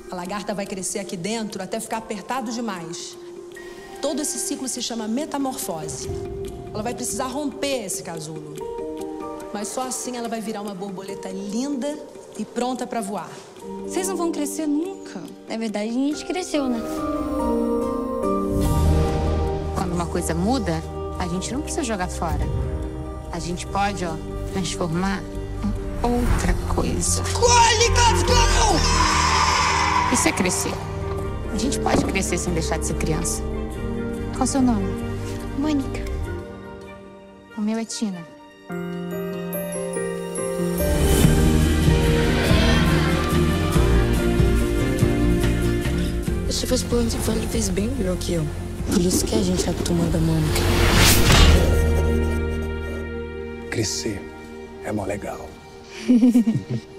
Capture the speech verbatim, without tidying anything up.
A lagarta vai crescer aqui dentro até ficar apertado demais. Todo esse ciclo se chama metamorfose. Ela vai precisar romper esse casulo. Mas só assim ela vai virar uma borboleta linda e pronta para voar. Vocês não vão crescer nunca. Na verdade, a gente cresceu, né? Quando uma coisa muda, a gente não precisa jogar fora. A gente pode, ó, transformar em outra coisa. Escolhe, Cascão! Isso é crescer. A gente pode crescer sem deixar de ser criança. Qual o seu nome? Mônica. O meu é Tina. Você faz planos e ele fez bem melhor que eu. Por isso que a gente é a turma da Mônica. Crescer é mó legal.